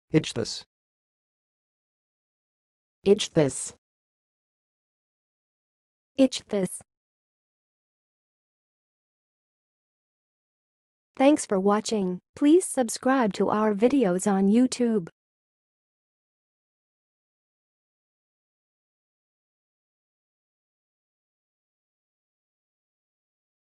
ichthus, ichthus, ichthus. Thanks for watching. Please subscribe to our videos on YouTube.